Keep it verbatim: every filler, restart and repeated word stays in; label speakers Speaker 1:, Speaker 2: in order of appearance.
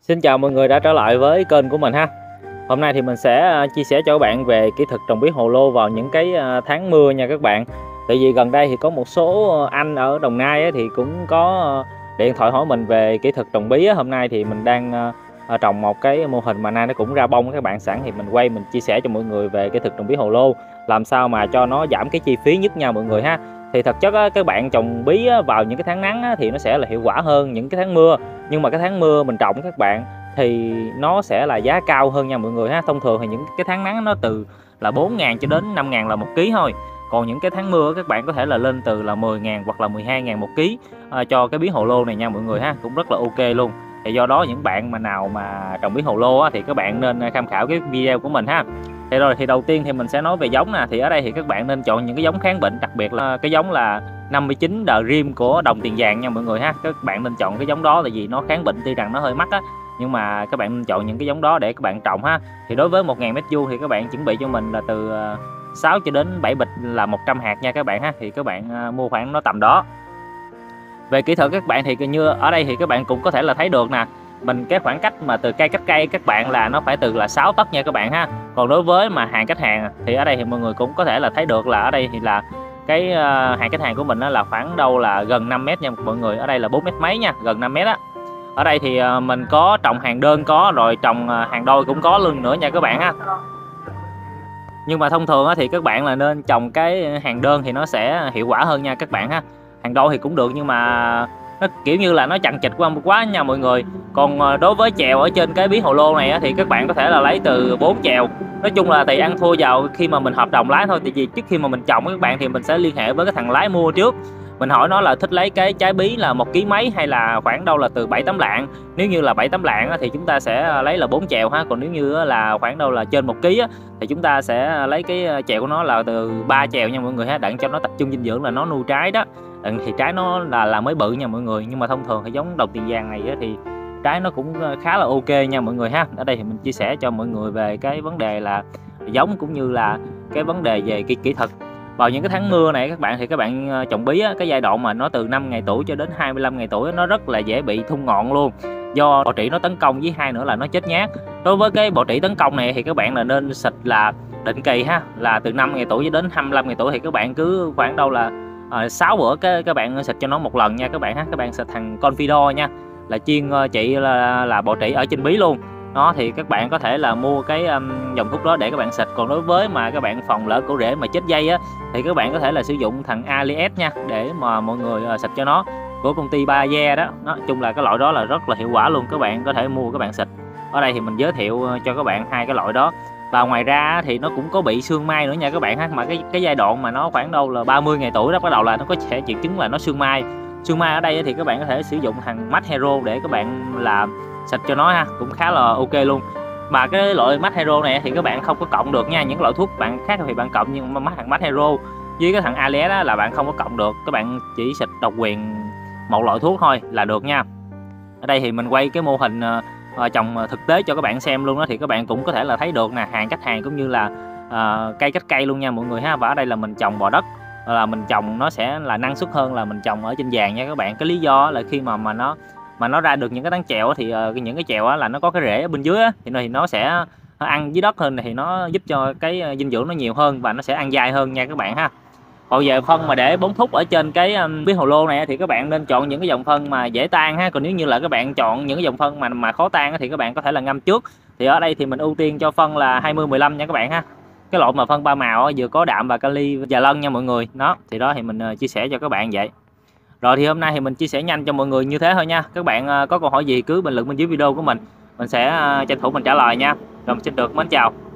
Speaker 1: Xin chào mọi người đã trở lại với kênh của mình ha. Hôm nay thì mình sẽ à, chia sẻ cho các bạn về kỹ thuật trồng bí hồ lô vào những cái à, tháng mưa nha các bạn. Tại vì gần đây thì có một số anh ở Đồng Nai á, thì cũng có à, điện thoại hỏi mình về kỹ thuật trồng bí á. Hôm nay thì mình đang à, à, trồng một cái mô hình mà nay nó cũng ra bông các bạn, sẵn thì mình quay mình chia sẻ cho mọi người về kỹ thuật trồng bí hồ lô, làm sao mà cho nó giảm cái chi phí nhất nha mọi người ha. Thì thật chất á, các bạn trồng bí á, vào những cái tháng nắng á, thì nó sẽ là hiệu quả hơn những cái tháng mưa. Nhưng mà cái tháng mưa mình trồng các bạn thì nó sẽ là giá cao hơn nha mọi người ha. Thông thường thì những cái tháng nắng nó từ là bốn ngàn cho đến năm ngàn là một ký thôi. Còn những cái tháng mưa các bạn có thể là lên từ là mười ngàn hoặc là mười hai ngàn một ký à, cho cái bí hồ lô này nha mọi người ha, cũng rất là ok luôn. Thì do đó những bạn mà nào mà trồng bí hồ lô á, thì các bạn nên tham khảo cái video của mình ha. Thì rồi thì đầu tiên thì mình sẽ nói về giống nè. Thì ở đây thì các bạn nên chọn những cái giống kháng bệnh, đặc biệt là cái giống là năm mươi chín Dream của Đồng Tiền Vàng nha mọi người ha. Các bạn nên chọn cái giống đó tại vì nó kháng bệnh, tuy rằng nó hơi mắc á, nhưng mà các bạn nên chọn những cái giống đó để các bạn trồng ha. Thì đối với một ngàn mét vuông thì các bạn chuẩn bị cho mình là từ sáu cho đến bảy bịch là một trăm hạt nha các bạn ha. Thì các bạn mua khoảng nó tầm đó. Về kỹ thuật các bạn thì như ở đây thì các bạn cũng có thể là thấy được nè, mình cái khoảng cách mà từ cây cách cây các bạn là nó phải từ là sáu tấc nha các bạn ha. Còn đối với mà hàng cách hàng thì ở đây thì mọi người cũng có thể là thấy được là ở đây thì là cái uh, hàng cách hàng của mình đó là khoảng đâu là gần năm mét nha mọi người. Ở đây là bốn mét mấy nha, gần năm mét á. Ở đây thì uh, mình có trồng hàng đơn có, rồi trồng uh, hàng đôi cũng có luôn nữa nha các bạn ha. Nhưng mà thông thường á, thì các bạn là nên trồng cái hàng đơn thì nó sẽ hiệu quả hơn nha các bạn ha. Hàng đôi thì cũng được nhưng mà nó kiểu như là nó chằng chịt quá quá nha mọi người. Còn đối với chèo ở trên cái bí hồ lô này á, thì các bạn có thể là lấy từ bốn chèo. Nói chung là tùy ăn thua vào khi mà mình hợp đồng lái thôi. Tại vì trước khi mà mình trồng các bạn thì mình sẽ liên hệ với cái thằng lái mua trước, mình hỏi nó là thích lấy cái trái bí là một ký mấy hay là khoảng đâu là từ bảy tám lạng. Nếu như là bảy tám lạng á, thì chúng ta sẽ lấy là bốn chèo ha. Còn nếu như là khoảng đâu là trên một ký á, thì chúng ta sẽ lấy cái chèo của nó là từ ba chèo nha mọi người ha, đặng cho nó tập trung dinh dưỡng là nó nuôi trái đó. Thì trái nó là là mới bự nha mọi người. Nhưng mà thông thường thì giống Đồng Tiền Vàng này á, thì trái nó cũng khá là ok nha mọi người ha. Ở đây thì mình chia sẻ cho mọi người về cái vấn đề là giống cũng như là cái vấn đề về kỹ, kỹ thuật vào những cái tháng mưa này các bạn. Thì các bạn trồng bí á, cái giai đoạn mà nó từ năm ngày tuổi cho đến hai mươi lăm ngày tuổi á, nó rất là dễ bị thung ngọn luôn, do bọ trĩ nó tấn công, với hai nữa là nó chết nhát. Đối với cái bọ trĩ tấn công này thì các bạn là nên xịt là định kỳ ha, là từ năm ngày tuổi cho đến hai mươi lăm ngày tuổi thì các bạn cứ khoảng đâu là À, sáu bữa cái các bạn xịt cho nó một lần nha các bạn ha. Các bạn xịt thằng Confidor nha, là chuyên uh, trị là, là bọ trĩ ở trên bí luôn đó. Thì các bạn có thể là mua cái um, dòng thuốc đó để các bạn xịt. Còn đối với mà các bạn phòng lỡ cổ rễ mà chết dây á, thì các bạn có thể là sử dụng thằng Alias nha, để mà mọi người uh, xịt cho nó, của công ty Bayer đó. Nói chung là cái loại đó là rất là hiệu quả luôn, các bạn có thể mua các bạn xịt. Ở đây thì mình giới thiệu cho các bạn hai cái loại đó. Và ngoài ra thì nó cũng có bị sương mai nữa nha các bạn ha. Mà cái cái giai đoạn mà nó khoảng đâu là ba mươi ngày tuổi đó, bắt đầu là nó có thể triệu chứng là nó sương mai. Sương mai ở đây thì các bạn có thể sử dụng thằng Max Hero để các bạn làm xịt cho nó ha, cũng khá là ok luôn. Mà cái loại Max Hero này thì các bạn không có cộng được nha. Những loại thuốc bạn khác thì bạn cộng, nhưng mà thằng Max Hero với cái thằng Alias đó là bạn không có cộng được. Các bạn chỉ xịt độc quyền một loại thuốc thôi là được nha. Ở đây thì mình quay cái mô hình uh, trồng thực tế cho các bạn xem luôn đó. Thì các bạn cũng có thể là thấy được nè, hàng cách hàng cũng như là uh, cây cách cây luôn nha mọi người ha. Và ở đây là mình trồng bò đất, là mình trồng nó sẽ là năng suất hơn là mình trồng ở trên vàng nha các bạn. Cái lý do là khi mà mà nó mà nó ra được những cái tán chèo thì uh, những cái chèo là nó có cái rễ ở bên dưới á, thì nó thì nó sẽ ăn dưới đất hơn, thì nó giúp cho cái dinh dưỡng nó nhiều hơn và nó sẽ ăn dai hơn nha các bạn ha. Còn về phân mà để bón thúc ở trên cái um, bí hồ lô này thì các bạn nên chọn những cái dòng phân mà dễ tan ha. Còn nếu như là các bạn chọn những cái dòng phân mà mà khó tan thì các bạn có thể là ngâm trước. Thì ở đây thì mình ưu tiên cho phân là hai mươi mười lăm nha các bạn ha. Cái loại mà phân ba màu vừa có đạm và kali và lân nha mọi người. Đó, thì đó thì mình uh, chia sẻ cho các bạn vậy. Rồi thì hôm nay thì mình chia sẻ nhanh cho mọi người như thế thôi nha. Các bạn uh, có câu hỏi gì cứ bình luận bên dưới video của mình. Mình sẽ uh, tranh thủ mình trả lời nha. Rồi mình xin được mến chào.